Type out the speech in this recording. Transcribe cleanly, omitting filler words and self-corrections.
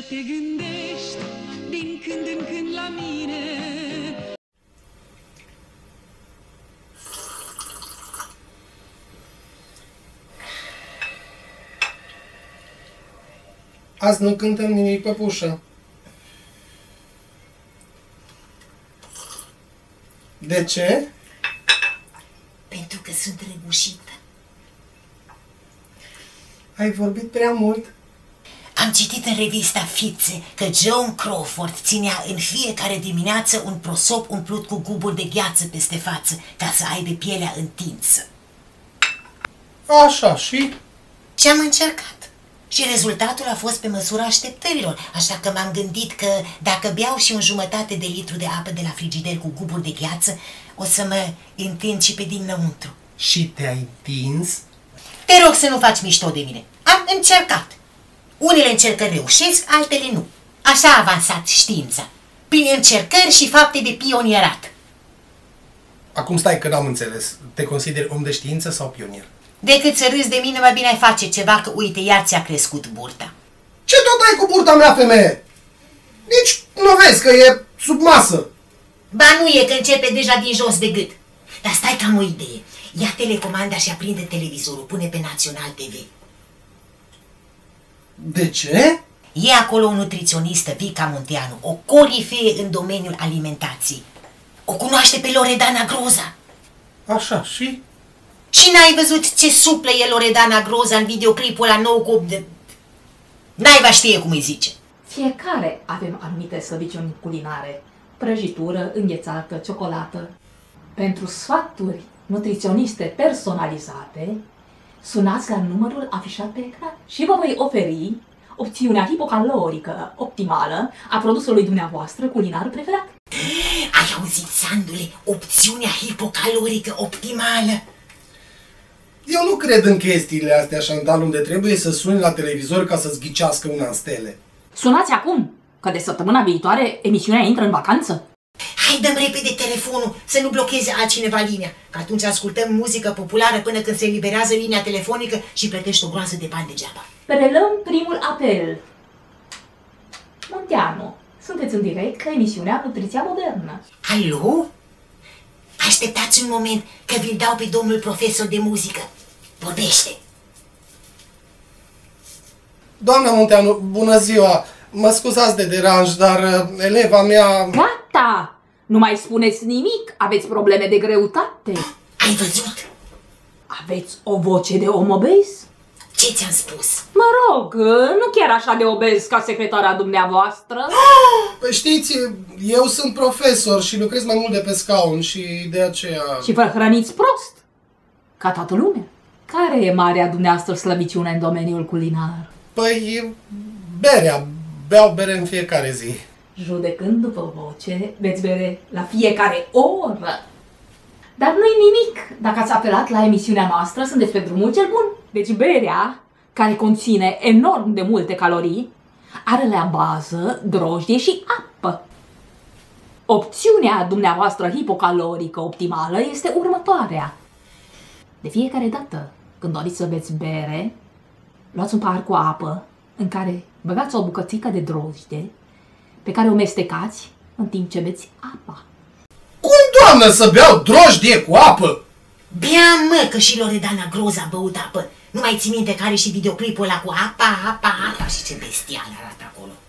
te gândești din când în când la mine. Azi nu cântăm nimic, păpușă. De ce? Pentru că sunt răgușită. Ai vorbit prea mult. Am citit în revista Fițe că Joan Crawford ținea în fiecare dimineață un prosop umplut cu guburi de gheață peste față ca să aibă pielea întinsă. Așa, și? Și am încercat. Și rezultatul a fost pe măsura așteptărilor, așa că m-am gândit că dacă beau și un jumătate de litru de apă de la frigider cu guburi de gheață, o să mă întind și pe dinăuntru. Și te-ai întins? Te rog să nu faci mișto de mine. Am încercat. Unele încercări reușesc, altele nu. Așa a avansat știința. Prin încercări și fapte de pionierat. Acum stai că n-am înțeles. Te consideri om de știință sau pionier? Decât să râzi de mine, mai bine ai face ceva, că uite, iar ți-a crescut burta. Ce tot ai cu burta mea, femeie? Nici nu vezi că e sub masă. Ba nu e, că începe deja din jos de gât. Dar stai că am o idee. Ia telecomanda și aprinde televizorul, pune pe Național TV. De ce? E acolo o nutriționistă, Vica Munteanu, o corifee în domeniul alimentației. O cunoaște pe Loredana Groza. Așa, și? Și n-ai văzut ce suplă e Loredana Groza în videoclipul ăla nou cu... Naiba știe cum îi zice. Fiecare avem anumite slăbiciuni culinare. Prăjitură, înghețată, ciocolată. Pentru sfaturi nutriționiste personalizate, sunați la numărul afișat pe ecran și vă voi oferi opțiunea hipocalorică optimală a produsului dumneavoastră culinar preferat. Ai auzit, Sandule? Opțiunea hipocalorică optimală. Eu nu cred în chestiile astea, Chantal, unde trebuie să suni la televizor ca să-ți ghicească una în stele. Sunați acum, că de săptămâna viitoare emisiunea intră în vacanță. Hai, dăm repede telefonul, să nu blocheze altcineva linia, că atunci ascultăm muzică populară până când se eliberează linia telefonică și plătești o groază de bani degeaba. Preluăm primul apel. Munteanu, sunteți în direct la emisiunea Nutriția Modernă. Alo? Așteptați un moment, că vi-l dau pe domnul profesor de muzică. Vorbește! Doamna Munteanu, bună ziua! Mă scuzați de deranj, dar eleva mea... Gata! Nu mai spuneți nimic, aveți probleme de greutate. Ai văzut? Aveți o voce de om obez? Ce ți-am spus? Mă rog, nu chiar așa de obez ca secretara dumneavoastră. Păi știți, eu sunt profesor și lucrez mai mult de pe scaun și de aceea... Și vă hrăniți prost, ca toată lumea. Care e marea dumneavoastră slăbiciune în domeniul culinar? Păi, berea. Beau bere în fiecare zi. Judecând după voce, veți bere la fiecare oră. Dar nu-i nimic. Dacă ați apelat la emisiunea noastră, sunteți pe drumul cel bun. Deci berea, care conține enorm de multe calorii, are la bază drojdie și apă. Opțiunea dumneavoastră hipocalorică optimală este următoarea. De fiecare dată când doriți să beți bere, luați un pahar cu apă în care băgați o bucățică de drojdie pe care o mestecați în timp ce beți apa. Cum, doamnă, să beau drojdie cu apă? Bea, mă, că și Loredana Groza a băut apă. Nu mai ții minte că are și videoclipul ăla cu apa și ce bestial arată acolo.